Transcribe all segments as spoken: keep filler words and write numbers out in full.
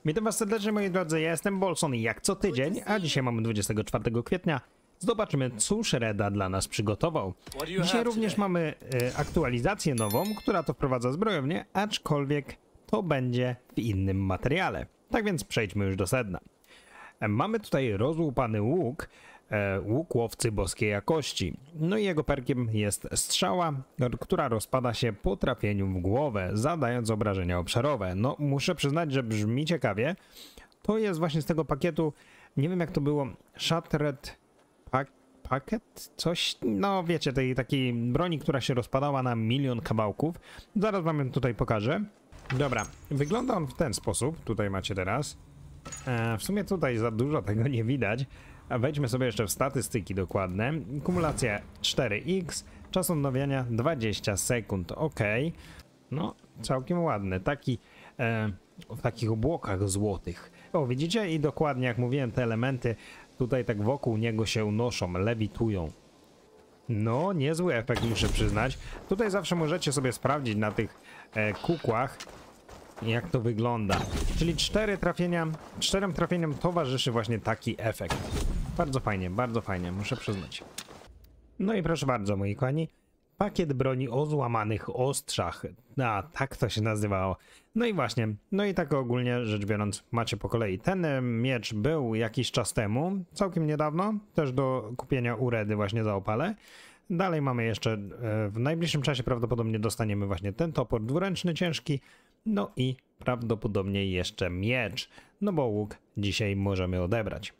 Witam was serdecznie, moi drodzy, ja jestem Bolson i jak co tydzień, a dzisiaj mamy dwudziestego czwartego kwietnia, zobaczymy, cóż Reda dla nas przygotował. Dzisiaj również mamy e, aktualizację nową, która to wprowadza zbrojownię, aczkolwiek to będzie w innym materiale. Tak więc przejdźmy już do sedna. E, mamy tutaj rozłupany łuk, e, łuk łowcy boskiej jakości. No i jego perkiem jest strzała, która rozpada się po trafieniu w głowę, zadając obrażenia obszarowe. No muszę przyznać, że brzmi ciekawie. To jest właśnie z tego pakietu, nie wiem jak to było, Shattered Pack Packet? Coś, no wiecie, tej takiej broni, która się rozpadała na milion kawałków. Zaraz wam ją tutaj pokażę. Dobra, wygląda on w ten sposób, tutaj macie teraz. E, w sumie tutaj za dużo tego nie widać. A wejdźmy sobie jeszcze w statystyki dokładne. Kumulacja cztery X, czas odnowienia dwadzieścia sekund, ok. No, całkiem ładny, taki e, w takich obłokach złotych. O, widzicie? I dokładnie jak mówiłem, te elementy tutaj tak wokół niego się unoszą, lewitują. No, niezły efekt, muszę przyznać. Tutaj zawsze możecie sobie sprawdzić na tych e, kukłach, jak to wygląda. Czyli cztery trafienia, czterem trafieniom towarzyszy właśnie taki efekt. Bardzo fajnie, bardzo fajnie, muszę przyznać. No i proszę bardzo, moi kochani, pakiet broni o złamanych ostrzach. A, tak to się nazywało. No i właśnie, no i tak ogólnie rzecz biorąc macie po kolei. Ten miecz był jakiś czas temu, całkiem niedawno, też do kupienia u Redy właśnie za opale. Dalej mamy jeszcze, w najbliższym czasie prawdopodobnie dostaniemy właśnie ten topór dwuręczny ciężki, no i prawdopodobnie jeszcze miecz, no bo łuk dzisiaj możemy odebrać.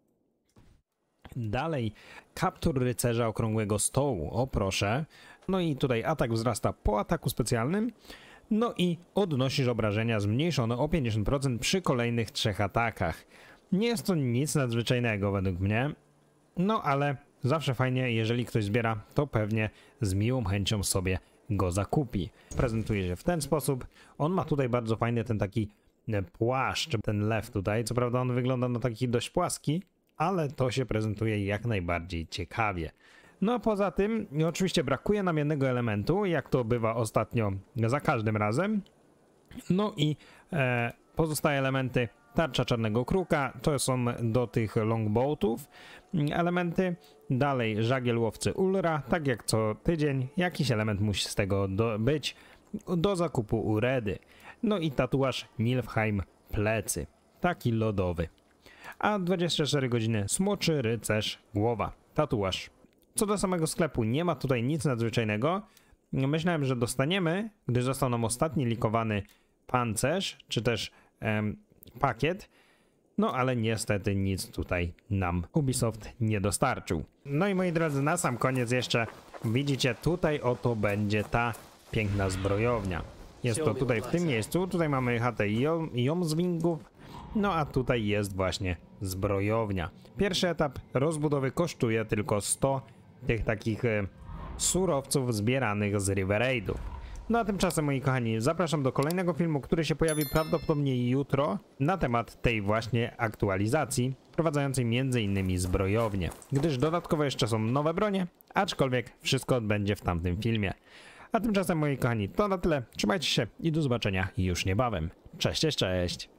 Dalej, kaptur rycerza okrągłego stołu, o proszę. No i tutaj atak wzrasta po ataku specjalnym. No i odnosisz obrażenia zmniejszone o pięćdziesiąt procent przy kolejnych trzech atakach. Nie jest to nic nadzwyczajnego według mnie. No ale zawsze fajnie, jeżeli ktoś zbiera, to pewnie z miłą chęcią sobie go zakupi. Prezentuje się w ten sposób. On ma tutaj bardzo fajny ten taki płaszcz, ten lew tutaj. Co prawda on wygląda na taki dość płaski, ale to się prezentuje jak najbardziej ciekawie. No a poza tym oczywiście brakuje nam jednego elementu, jak to bywa ostatnio za każdym razem. No i e, pozostałe elementy tarcza czarnego kruka, to są do tych longboatów elementy. Dalej żagiel łowcy Ulra, tak jak co tydzień jakiś element musi z tego do, być do zakupu u Redy. No i tatuaż Nilfheim plecy, taki lodowy. A dwadzieścia cztery godziny smoczy rycerz głowa, tatuaż. Co do samego sklepu, nie ma tutaj nic nadzwyczajnego. Myślałem, że dostaniemy, gdyż został nam ostatni likowany pancerz, czy też em, pakiet. No ale niestety nic tutaj nam Ubisoft nie dostarczył. No i moi drodzy, na sam koniec jeszcze widzicie, tutaj oto będzie ta piękna zbrojownia. Jest to tutaj w tym miejscu, tutaj mamy chatę Jomswingów. No a tutaj jest właśnie zbrojownia. Pierwszy etap rozbudowy kosztuje tylko sto tych takich e, surowców zbieranych z River Raidów. No a tymczasem, moi kochani, zapraszam do kolejnego filmu, który się pojawi prawdopodobnie jutro na temat tej właśnie aktualizacji, wprowadzającej między innymi zbrojownię, gdyż dodatkowo jeszcze są nowe bronie, aczkolwiek wszystko odbędzie w tamtym filmie. A tymczasem, moi kochani, to na tyle. Trzymajcie się i do zobaczenia już niebawem. Cześć, cześć, cześć!